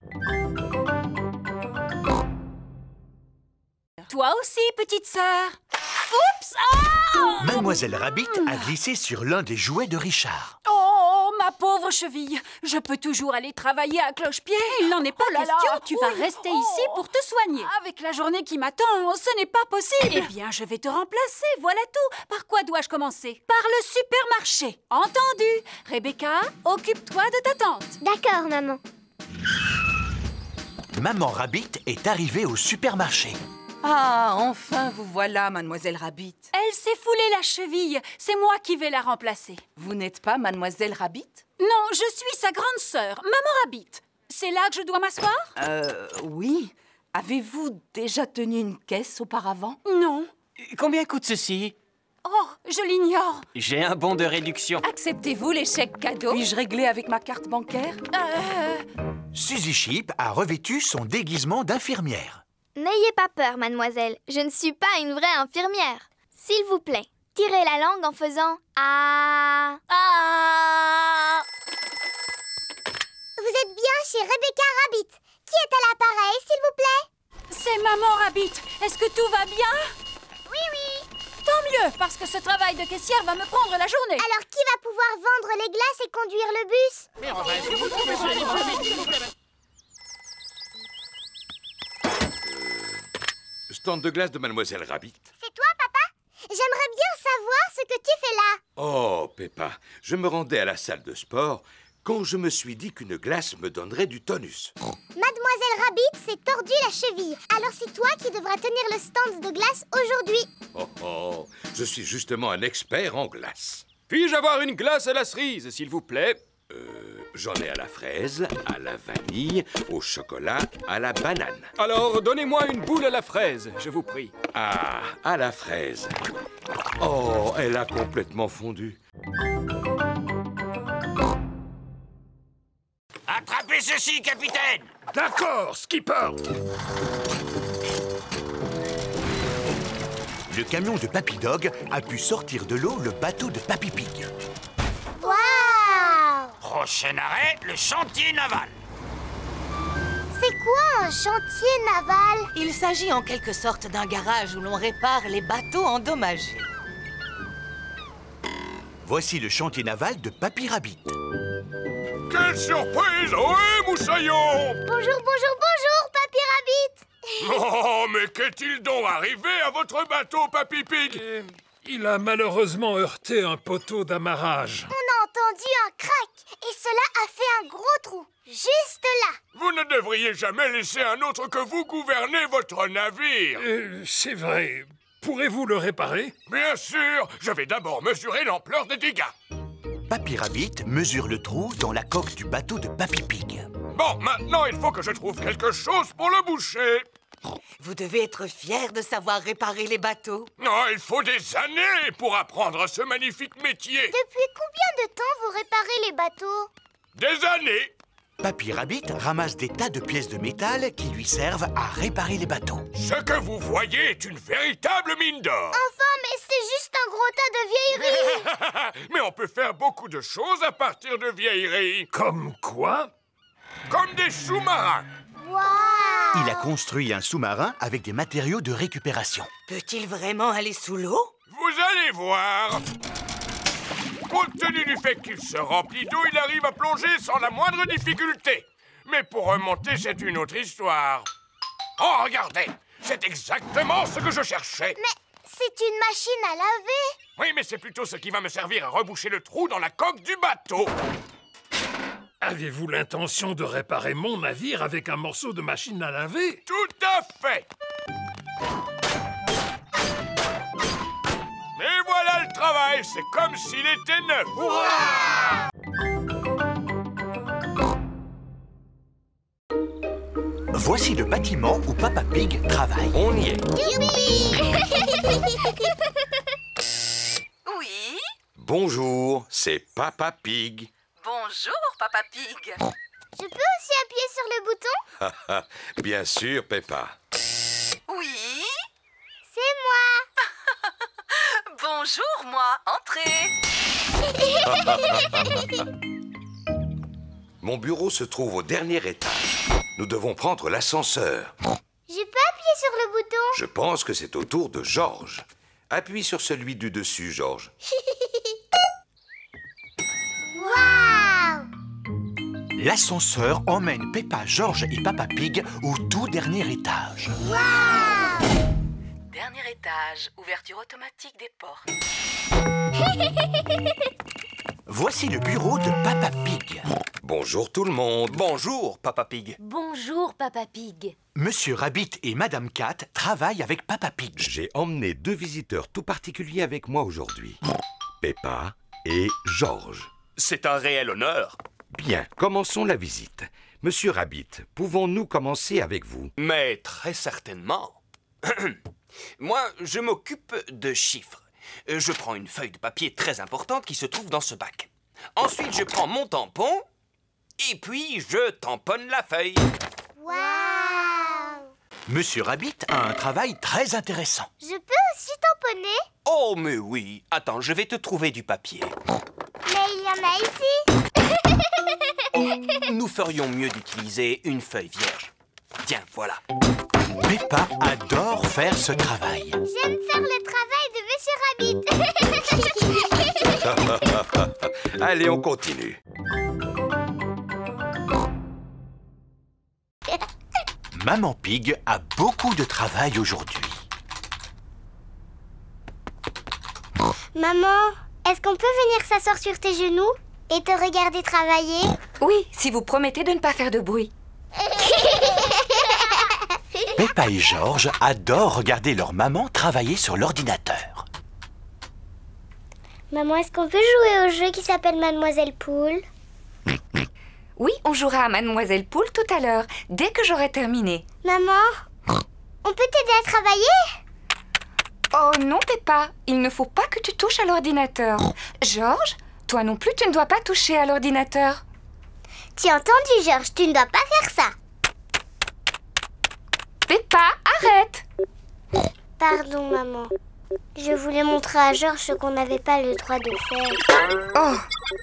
Toi aussi, petite sœur. Oups! Oh! Mademoiselle Rabbit a glissé sur l'un des jouets de Richard. Oh, ma pauvre cheville. Je peux toujours aller travailler à cloche-pied. Il n'en est pas Oh là question. là. Tu vas Oui. rester Oh. ici pour te soigner. Avec la journée qui m'attend, ce n'est pas possible. Eh bien, je vais te remplacer, voilà tout. Par quoi dois-je commencer? Par le supermarché. Entendu? Rebecca, occupe-toi de ta tante. D'accord, maman. Maman Rabbit est arrivée au supermarché. Ah, enfin vous voilà, Mademoiselle Rabbit. Elle s'est foulée la cheville. C'est moi qui vais la remplacer. Vous n'êtes pas Mademoiselle Rabbit? Non, je suis sa grande sœur, Maman Rabbit. C'est là que je dois m'asseoir? Euh, oui. Avez-vous déjà tenu une caisse auparavant? Non. Combien coûte ceci? Oh, je l'ignore. J'ai un bon de réduction. Acceptez-vous les chèques cadeaux? Puis-je régler avec ma carte bancaire? Euh... Suzy Sheep a revêtu son déguisement d'infirmière. N'ayez pas peur, mademoiselle. Je ne suis pas une vraie infirmière. S'il vous plaît, tirez la langue en faisant ah. Ah. Vous êtes bien chez Rebecca Rabbit. Qui est à l'appareil, s'il vous plaît? C'est Maman Rabbit. Est-ce que tout va bien? Oui, oui. Tant mieux, parce que ce travail de caissière va me prendre la journée. Alors qui va pouvoir vendre les glaces et conduire le bus? Mais enfin, s'il vous plaît, monsieur Rabbit, s'il vous plaît. Stand de glace de Mademoiselle Rabbit. C'est toi, papa? J'aimerais bien savoir ce que tu fais là. Oh, Peppa, je me rendais à la salle de sport quand je me suis dit qu'une glace me donnerait du tonus. Mademoiselle Rabbit s'est tordu la cheville. Alors c'est toi qui devras tenir le stand de glace aujourd'hui. Oh, oh, je suis justement un expert en glace. Puis-je avoir une glace à la cerise, s'il vous plaît? Euh, J'en ai à la fraise, à la vanille, au chocolat, à la banane. Alors, donnez-moi une boule à la fraise, je vous prie. Ah, à la fraise. Oh, elle a complètement fondu. Attrapez ceci, capitaine! D'accord, skipper! Le camion de Papy Dog a pu sortir de l'eau le bateau de Papy Pig. Waouh! Prochain arrêt, le chantier naval. C'est quoi un chantier naval? Il s'agit en quelque sorte d'un garage où l'on répare les bateaux endommagés. Voici le chantier naval de Papy Rabbit. Quelle surprise! Ohé, moussaillon! Bonjour, bonjour, bonjour, Papy Rabbit! Oh, mais qu'est-il donc arrivé à votre bateau, Papy Pig? Et il a malheureusement heurté un poteau d'amarrage. On a entendu un crack et cela a fait un gros trou, juste là. Vous ne devriez jamais laisser un autre que vous gouverner votre navire. Euh, c'est vrai. Pourrez-vous le réparer? Bien sûr. Je vais d'abord mesurer l'ampleur des dégâts. Papy Rabbit mesure le trou dans la coque du bateau de Papy Pig. Bon, maintenant, il faut que je trouve quelque chose pour le boucher. Vous devez être fier de savoir réparer les bateaux. Non, il faut des années pour apprendre ce magnifique métier. Depuis combien de temps vous réparez les bateaux? Des années. Papy Rabbit ramasse des tas de pièces de métal qui lui servent à réparer les bateaux. Ce que vous voyez est une véritable mine d'or. Enfin, mais c'est juste un gros tas de vieilleries. Mais on peut faire beaucoup de choses à partir de vieilleries. Comme quoi? Comme des sous-marins. Wow. Il a construit un sous-marin avec des matériaux de récupération. Peut-il vraiment aller sous l'eau? Vous allez voir. Compte tenu du fait qu'il se remplit d'eau, il arrive à plonger sans la moindre difficulté. Mais pour remonter, c'est une autre histoire. Oh, regardez, c'est exactement ce que je cherchais. Mais c'est une machine à laver. Oui, mais c'est plutôt ce qui va me servir à reboucher le trou dans la coque du bateau. Avez-vous l'intention de réparer mon navire avec un morceau de machine à laver? Tout à fait. Et voilà le travail, c'est comme s'il était neuf. Voici le bâtiment où Papa Pig travaille. On y est. Oui? Bonjour, c'est Papa Pig. Bonjour, Papa Pig. Je peux aussi appuyer sur le bouton? Bien sûr, Peppa. Oui? C'est moi. Bonjour, moi. Entrez. Mon bureau se trouve au dernier étage. Nous devons prendre l'ascenseur. Je peux appuyer sur le bouton? Je pense que c'est au tour de Georges. Appuie sur celui du dessus, Georges. Waouh! L'ascenseur emmène Peppa, Georges et Papa Pig au tout dernier étage. Waouh! Dernier étage, ouverture automatique des portes. Voici le bureau de Papa Pig. Bonjour tout le monde. Bonjour, Papa Pig. Bonjour, Papa Pig. Monsieur Rabbit et Madame Cat travaillent avec Papa Pig. J'ai emmené deux visiteurs tout particuliers avec moi aujourd'hui. Peppa et Georges. C'est un réel honneur. Bien, commençons la visite. Monsieur Rabbit, pouvons-nous commencer avec vous? Mais très certainement. Moi, je m'occupe de chiffres. Je prends une feuille de papier très importante qui se trouve dans ce bac. Ensuite, je prends mon tampon et puis je tamponne la feuille. Waouh! Monsieur Rabbit a un travail très intéressant. Je peux aussi tamponner? Oh, mais oui. Attends, je vais te trouver du papier. Mais il y en a ici. Oh, nous ferions mieux d'utiliser une feuille vierge. Tiens, voilà. Peppa adore faire ce travail. J'aime faire le travail de Monsieur Rabbit. Allez, on continue. Maman Pig a beaucoup de travail aujourd'hui. Maman, est-ce qu'on peut venir s'asseoir sur tes genoux et te regarder travailler? Oui, si vous promettez de ne pas faire de bruit. Peppa et Georges adorent regarder leur maman travailler sur l'ordinateur. Maman, est-ce qu'on peut jouer au jeu qui s'appelle Mademoiselle Poule? Oui, on jouera à Mademoiselle Poule tout à l'heure, dès que j'aurai terminé. Maman, on peut t'aider à travailler? Oh non, Peppa, il ne faut pas que tu touches à l'ordinateur. Georges, toi non plus, tu ne dois pas toucher à l'ordinateur. Tu as entendu, Georges, tu ne dois pas faire ça. Peppa, arrête! Pardon, maman. Je voulais montrer à Georges ce qu'on n'avait pas le droit de faire. Oh!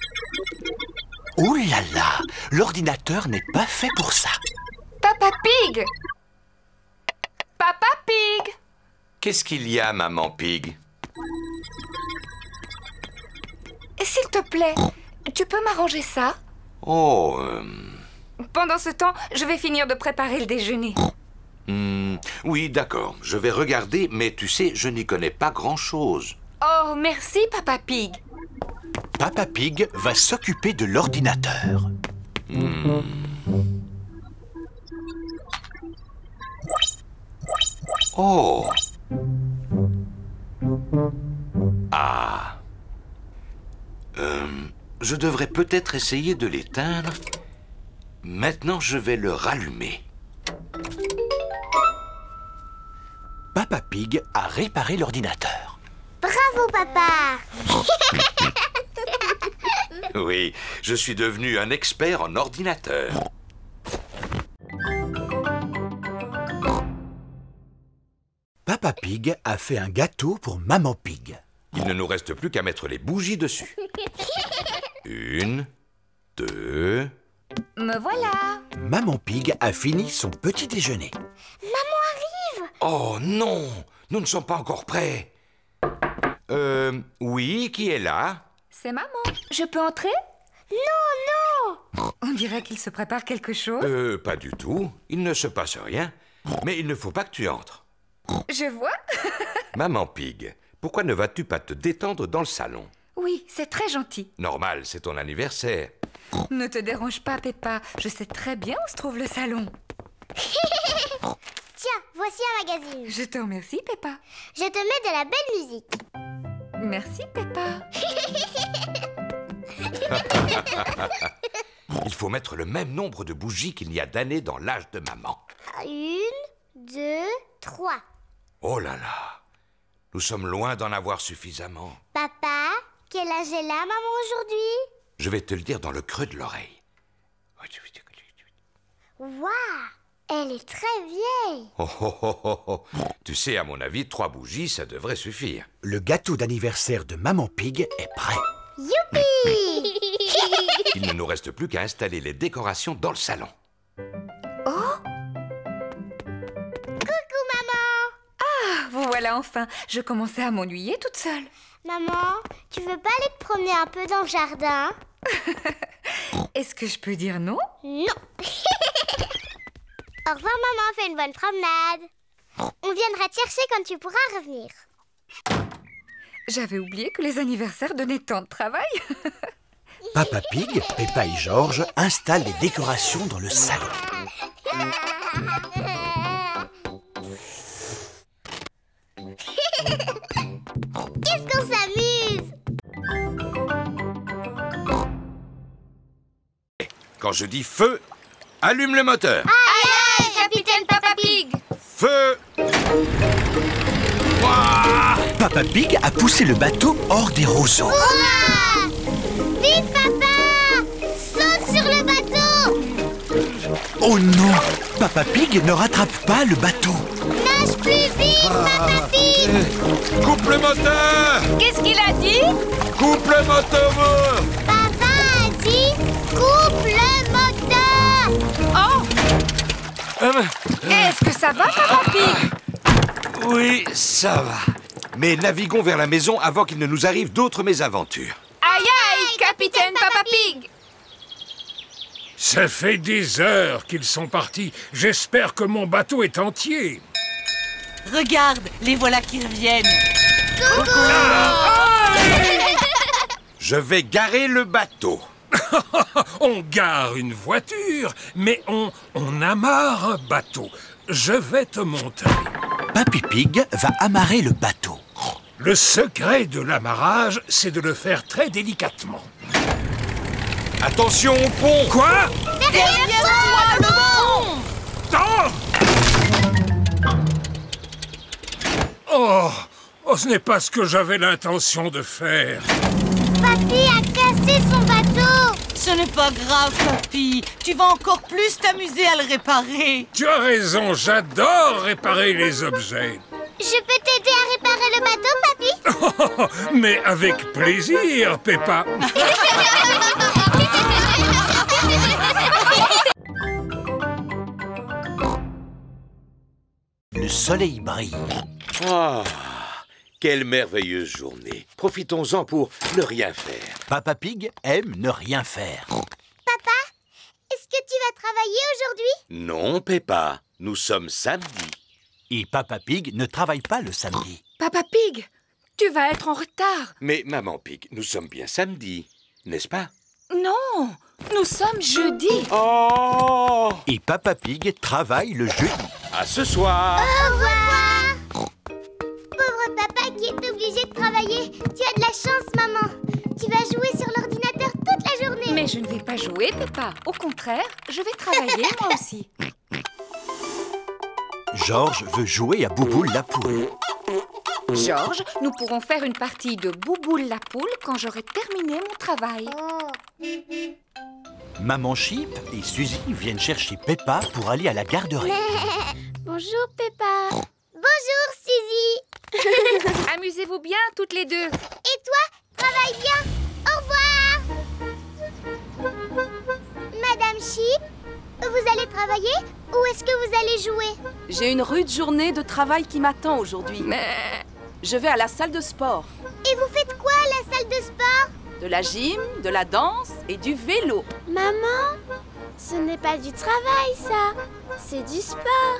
Oh là là! L'ordinateur n'est pas fait pour ça. Papa Pig! Papa Pig! Qu'est-ce qu'il y a, Maman Pig? S'il te plaît, tu peux m'arranger ça? Oh... euh, Pendant ce temps, je vais finir de préparer le déjeuner. hmm, oui, d'accord. Je vais regarder, mais tu sais, je n'y connais pas grand-chose. Oh, merci, Papa Pig. Papa Pig va s'occuper de l'ordinateur. Hmm. Oh! Ah! Euh, je devrais peut-être essayer de l'éteindre. Maintenant, je vais le rallumer. Papa Pig a réparé l'ordinateur. Bravo, papa! Oui, je suis devenu un expert en ordinateur. Papa Pig a fait un gâteau pour Maman Pig. Il ne nous reste plus qu'à mettre les bougies dessus. Une, deux... Me voilà! Maman Pig a fini son petit déjeuner. Maman arrive! Oh non! Nous ne sommes pas encore prêts. Euh... Oui, qui est là? C'est maman. Je peux entrer? Non, non! On dirait qu'il se prépare quelque chose. Euh, pas du tout. Il ne se passe rien. Mais il ne faut pas que tu entres. Je vois. Maman Pig, pourquoi ne vas-tu pas te détendre dans le salon? Oui, c'est très gentil. Normal, c'est ton anniversaire. Ne te dérange pas, Peppa. Je sais très bien où se trouve le salon. Tiens, voici un magazine. Je te remercie, Peppa. Je te mets de la belle musique. Merci, Peppa. Il faut mettre le même nombre de bougies qu'il y a d'années dans l'âge de maman. Une, deux, trois. Oh là là! Nous sommes loin d'en avoir suffisamment. Papa, quel âge est là, maman, aujourd'hui? Je vais te le dire dans le creux de l'oreille. Waouh! Elle est très vieille. Oh, oh, oh, oh, oh. Tu sais, à mon avis, trois bougies, ça devrait suffire. Le gâteau d'anniversaire de Maman Pig est prêt. Youpi! Il ne nous reste plus qu'à installer les décorations dans le salon. Oh! Coucou, maman! Ah, vous voilà enfin. Je commençais à m'ennuyer toute seule. Maman, tu veux pas aller te promener un peu dans le jardin? Est-ce que je peux dire non? Non. Au revoir, maman, fais une bonne promenade. On viendra te chercher quand tu pourras revenir. J'avais oublié que les anniversaires donnaient tant de travail. Papa Pig, Peppa et Georges installent les décorations dans le salon. Qu'est-ce qu'on s'amuse! Quand je dis feu, allume le moteur. Aïe, aïe, capitaine Papa Pig! Feu! Ouah! Papa Pig a poussé le bateau hors des roseaux. Ouah! Vite, papa! Saute sur le bateau! Oh non! Papa Pig ne rattrape pas le bateau. Nage plus vite, Papa Pig! Coupe le moteur! Qu'est-ce qu'il a dit? Coupe le moteur! Papa a dit coupe le moteur! Oh! Euh, Est-ce que ça va, Papa Pig? Oui, ça va. Mais naviguons vers la maison avant qu'il ne nous arrive d'autres mésaventures. Aïe aïe, capitaine Papa Pig! Ça fait des heures qu'ils sont partis. J'espère que mon bateau est entier. Regarde, les voilà qui reviennent. Coucou! Je vais garer le bateau. On gare une voiture, mais on, on amarre un bateau. Je vais te montrer. Papy Pig va amarrer le bateau. Le secret de l'amarrage, c'est de le faire très délicatement. Attention au pont! Quoi? Derrière toi, le pont! Oh! Oh! Oh, ce n'est pas ce que j'avais l'intention de faire. Papy a cassé son bateau. Ce n'est pas grave, Papy. Tu vas encore plus t'amuser à le réparer. Tu as raison, j'adore réparer les objets. Je peux t'aider à réparer le bateau, Papy? Oh, mais avec plaisir, Peppa. Le soleil brille. Ah, quelle merveilleuse journée. Profitons-en pour ne rien faire. Papa Pig aime ne rien faire. Papa, est-ce que tu vas travailler aujourd'hui? Non, Peppa, nous sommes samedi. Et Papa Pig ne travaille pas le samedi. Papa Pig, tu vas être en retard. Mais Maman Pig, nous sommes bien samedi, n'est-ce pas? Non, nous sommes jeudi. Oh! Et Papa Pig travaille le jeudi. À ce soir. Au revoir. Pauvre papa qui est obligé de travailler. Tu as de la chance, maman. Tu vas jouer sur l'ordinateur toute la journée. Mais je ne vais pas jouer, Peppa. Au contraire, je vais travailler moi aussi. Georges veut jouer à Bouboule la poule. Georges, nous pourrons faire une partie de Bouboule la poule quand j'aurai terminé mon travail. Oh. Maman Chip et Suzy viennent chercher Peppa pour aller à la garderie. Bonjour, Peppa. Bonjour, Suzy. Amusez-vous bien toutes les deux. Et toi, travaille bien. Au revoir. Madame Chip, vous allez travailler ou est-ce que vous allez jouer? J'ai une rude journée de travail qui m'attend aujourd'hui. Mais... Je vais à la salle de sport. Et vous faites quoi à la salle de sport? De la gym, de la danse et du vélo. Maman, ce n'est pas du travail, ça. C'est du sport.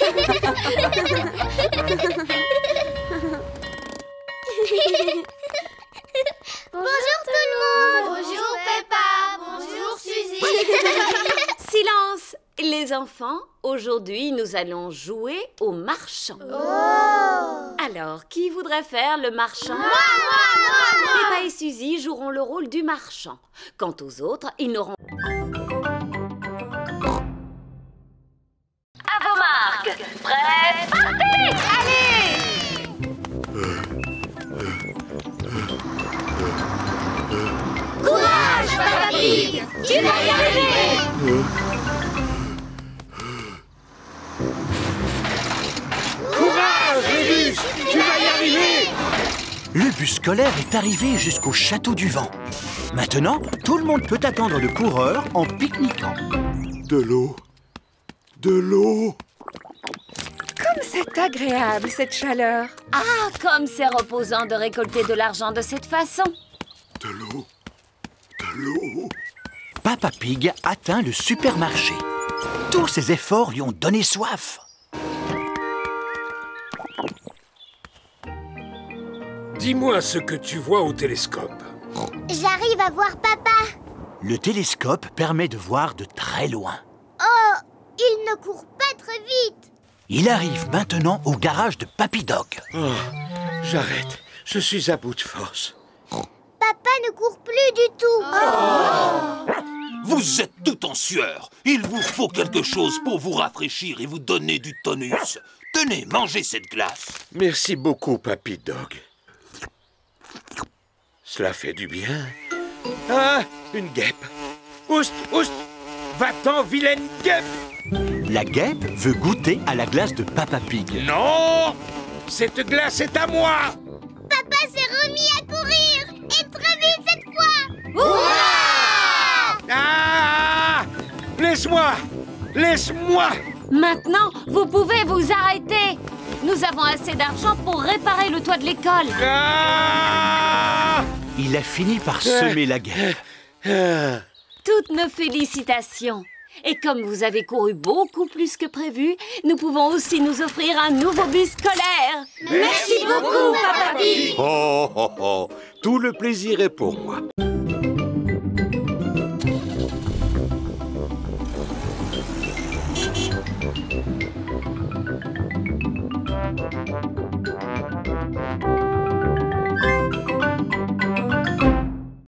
Bonjour tout le monde. Bonjour Peppa. Bonjour Suzy. Silence, les enfants. Aujourd'hui, nous allons jouer au marchand. Oh. Alors, qui voudrait faire le marchand? Moi, moi, moi, moi. Peppa et Suzy joueront le rôle du marchand. Quant aux autres, ils n'auront... À vos marques. Prêts? Partez! Allez! Courage, Papa Pig. Tu vas y arriver. Courage, le bus. Tu vas y arriver. Le bus scolaire est arrivé jusqu'au château du vent. Maintenant, tout le monde peut attendre le coureur en pique-niquant. De l'eau. De l'eau. Comme c'est agréable, cette chaleur. Ah, comme c'est reposant de récolter de l'argent de cette façon. De l'eau. De l'eau. Papa Pig atteint le supermarché. Tous ses efforts lui ont donné soif. Dis-moi ce que tu vois au télescope. J'arrive à voir papa. Le télescope permet de voir de très loin. Oh, il ne court pas très vite. Il arrive maintenant au garage de Papy Dog. Oh, j'arrête. Je suis à bout de force. Papa ne court plus du tout. Oh. Vous êtes tout en sueur. Il vous faut quelque chose pour vous rafraîchir et vous donner du tonus. Tenez, mangez cette glace. Merci beaucoup, Papy Dog. Cela fait du bien. Ah, une guêpe. Oust, oust. Va-t'en, vilaine guêpe. La guêpe veut goûter à la glace de Papa Pig. Non! Cette glace est à moi! Papa s'est remis à courir. Et très vite cette fois. Ouah! Ah! Laisse-moi! Laisse-moi! Maintenant, vous pouvez vous arrêter. Nous avons assez d'argent pour réparer le toit de l'école. Ah! Il a fini par semer la guêpe. Toutes nos félicitations. Et comme vous avez couru beaucoup plus que prévu, nous pouvons aussi nous offrir un nouveau bus scolaire. Merci beaucoup, Papa Pig. Oh, oh, oh. Tout le plaisir est pour moi.